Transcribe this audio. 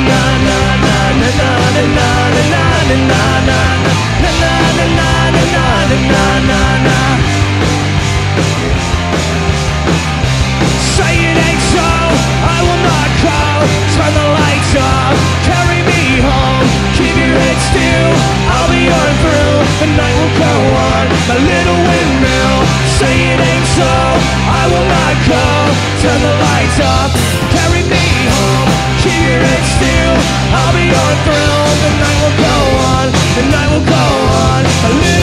Say it ain't so, I will not call. Turn the lights off, carry me home. Keep your head still, I'll be on through. The night will go on, my little windmill. Say it ain't so, I will not call. Turn the lights off, carry me home. Keep your head still, I'll be on through. The night will go on, the night will go on. My little